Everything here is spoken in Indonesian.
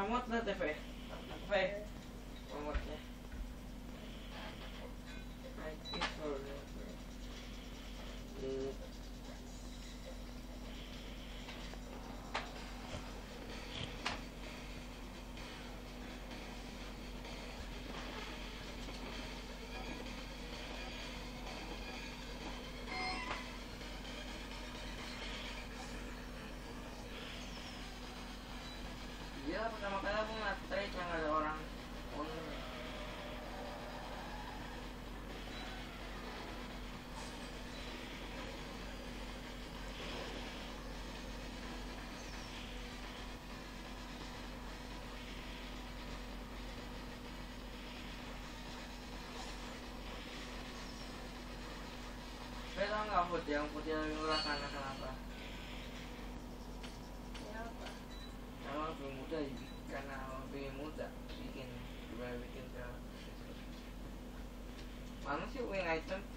Mamut lah TV. V. Mamutnya. Iya, pertama kali aku ngeliat trade yang ada orang owner. Saya tau nggak yang putih lebih murah kenapa? Karena lebih mudah, karena lebih mudah bikin ke mana sih wing item